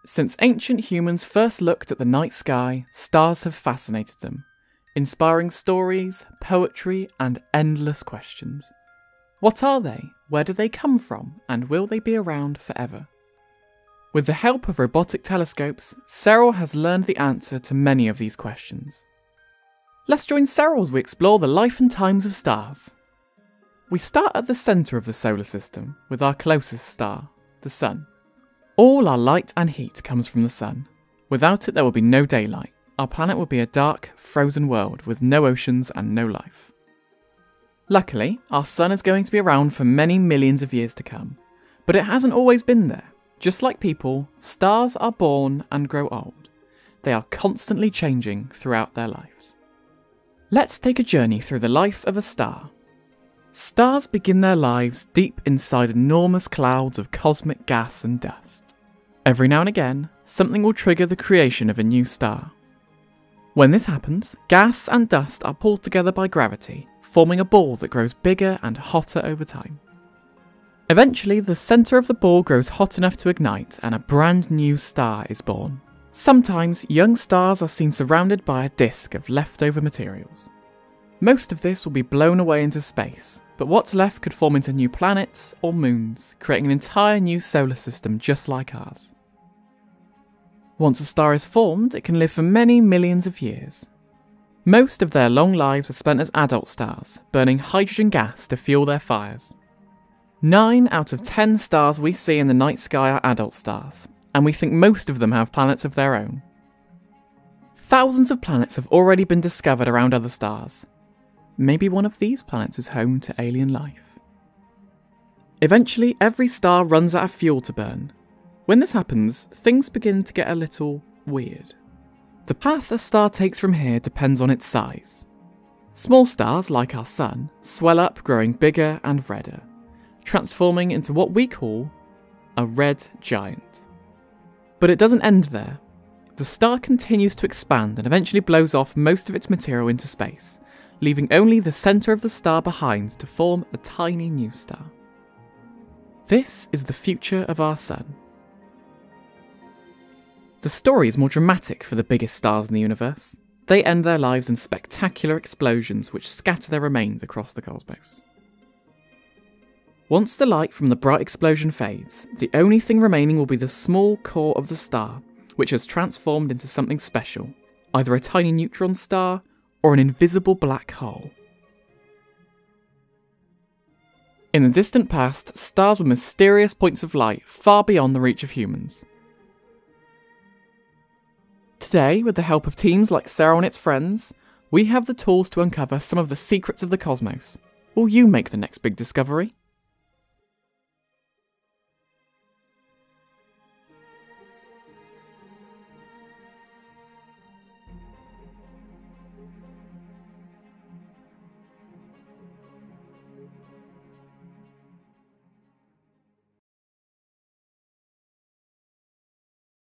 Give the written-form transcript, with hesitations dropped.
Since ancient humans first looked at the night sky, stars have fascinated them, inspiring stories, poetry, and endless questions. What are they? Where do they come from? And will they be around forever? With the help of robotic telescopes, Serol has learned the answer to many of these questions. Let's join Serol as we explore the life and times of stars. We start at the centre of the solar system, with our closest star, the Sun. All our light and heat comes from the Sun. Without it, there will be no daylight. Our planet will be a dark, frozen world with no oceans and no life. Luckily, our Sun is going to be around for many millions of years to come. But it hasn't always been there. Just like people, stars are born and grow old. They are constantly changing throughout their lives. Let's take a journey through the life of a star. Stars begin their lives deep inside enormous clouds of cosmic gas and dust. Every now and again, something will trigger the creation of a new star. When this happens, gas and dust are pulled together by gravity, forming a ball that grows bigger and hotter over time. Eventually, the centre of the ball grows hot enough to ignite and a brand new star is born. Sometimes, young stars are seen surrounded by a disk of leftover materials. Most of this will be blown away into space, but what's left could form into new planets or moons, creating an entire new solar system just like ours. Once a star is formed, it can live for many millions of years. Most of their long lives are spent as adult stars, burning hydrogen gas to fuel their fires. 9 out of 10 stars we see in the night sky are adult stars, and we think most of them have planets of their own. Thousands of planets have already been discovered around other stars. Maybe one of these planets is home to alien life. Eventually, every star runs out of fuel to burn. When this happens, things begin to get a little weird. The path a star takes from here depends on its size. Small stars, like our Sun, swell up, growing bigger and redder, transforming into what we call a red giant. But it doesn't end there. The star continues to expand and eventually blows off most of its material into space, leaving only the centre of the star behind to form a tiny new star. This is the future of our Sun. The story is more dramatic for the biggest stars in the universe. They end their lives in spectacular explosions which scatter their remains across the cosmos. Once the light from the bright explosion fades, the only thing remaining will be the small core of the star, which has transformed into something special, either a tiny neutron star or an invisible black hole. In the distant past, stars were mysterious points of light far beyond the reach of humans. Today, with the help of teams like Serol and its friends, we have the tools to uncover some of the secrets of the cosmos. Will you make the next big discovery?